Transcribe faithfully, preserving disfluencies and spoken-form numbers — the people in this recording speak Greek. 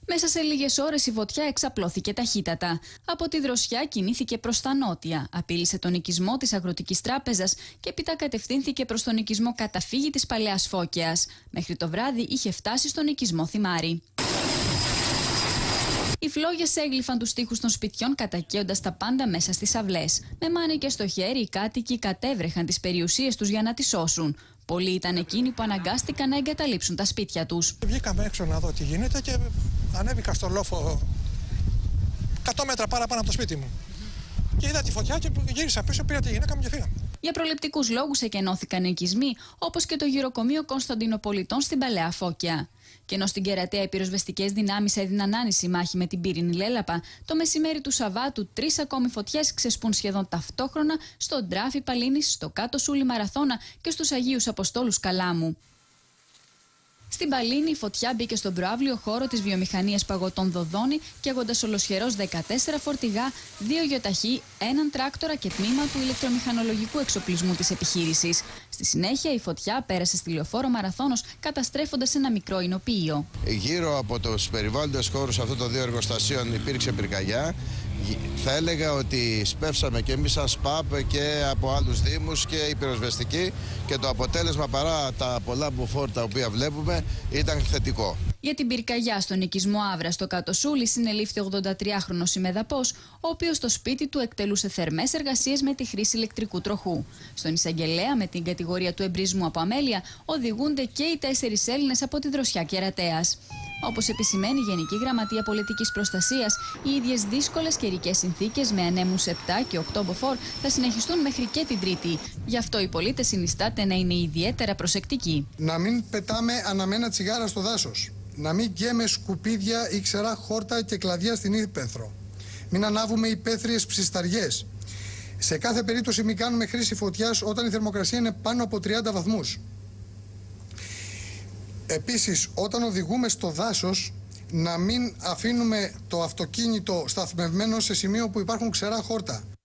Μέσα σε λίγες ώρες η φωτιά εξαπλώθηκε ταχύτατα. Από τη Δροσιά κινήθηκε προς τα νότια, απείλησε τον οικισμό της Αγροτικής Τράπεζας και έπειτα κατευθύνθηκε προς τον οικισμό Καταφύγη της Παλαιάς Φώκαιας. Μέχρι το βράδυ είχε φτάσει στον οικισμό Θυμάρη. Οι φλόγες έγλυφαν τους τοίχους των σπιτιών, κατακαίοντας τα πάντα μέσα στις αυλές. Με μάνικες στο χέρι, οι κάτοικοι κατέβρεχαν τις περιουσίες τους για να τις σώσουν. Πολλοί ήταν εκείνοι που αναγκάστηκαν να εγκαταλείψουν τα σπίτια τους. Βγήκαμε έξω να δω τι γίνεται και ανέβηκα στο λόφο εκατό μέτρα παραπάνω από το σπίτι μου. Και είδα τη φωτιά και γύρισα πίσω, πήρα τη γυναίκα μου και φύγαμε. Για προληπτικούς λόγους εκενώθηκαν οικισμοί, όπως και το γυροκομείο Κωνσταντινοπολιτών στην Παλαιά Φώκαια. Και ενώ στην Κερατέα οι πυροσβεστικές δυνάμεις έδιναν άνηση μάχη με την πύρινη λέλαπα, το μεσημέρι του Σαββάτου τρεις ακόμη φωτιές ξεσπούν σχεδόν ταυτόχρονα στον Τράφη Παλίνης, στο Κάτω Σούλη Μαραθώνα και στους Αγίους Αποστόλους Καλάμου. Στην Παλίνη η φωτιά μπήκε στον προαύλιο χώρο της βιομηχανίας παγωτών Δοδόνη, καίγοντας ολοσχερός δεκατέσσερα φορτηγά, δύο γεωταχή, έναν τράκτορα και τμήμα του ηλεκτρομηχανολογικού εξοπλισμού της επιχείρησης. Στη συνέχεια η φωτιά πέρασε στη λεωφόρο Μαραθώνος, καταστρέφοντας ένα μικρό εινοποιείο. Γύρω από τους περιβάλλοντες χώρους αυτών των δύο εργοστασίων υπήρξε πυρκαγιά. Θα έλεγα ότι σπεύσαμε και εμείς σαν ΣΠΑΠ και από άλλους δήμους και οι πυροσβεστικοί και το αποτέλεσμα, παρά τα πολλά μποφόρ τα οποία βλέπουμε, ήταν θετικό. Για την πυρκαγιά στον οικισμό Άβρα στο Κάτω Σούλη συνελήφθη ο ογδοντατριάχρονος ημεδαπός, ο οποίος στο σπίτι του εκτελούσε θερμές εργασίες με τη χρήση ηλεκτρικού τροχού. Στον εισαγγελέα με την κατηγορία του εμπρισμού από αμέλεια οδηγούνται και οι τέσσερις Έλληνες από τη Δροσιά Κερατέας. Όπως επισημαίνει η Γενική Γραμματεία Πολιτικής Προστασίας, οι ίδιες δύσκολες καιρικές συνθήκες με ανέμους επτά και οκτώ μποφόρ θα συνεχιστούν μέχρι και την Τρίτη. Γι' αυτό οι πολίτες συνιστάται να είναι ιδιαίτερα προσεκτικοί. Να μην πετάμε αναμένα τσιγάρα στο δάσος. Να μην γκαίμε σκουπίδια ή ξερά χόρτα και κλαδιά στην ύπαιθρο. Μην ανάβουμε υπαίθριες ψισταριές. Σε κάθε περίπτωση μην κάνουμε χρήση φωτιάς όταν η θερμοκρασία είναι πάνω από τριάντα βαθμούς. Επίσης, όταν οδηγούμε στο δάσος, να μην αφήνουμε το αυτοκίνητο σταθμευμένο σε σημείο που υπάρχουν ξερά χόρτα.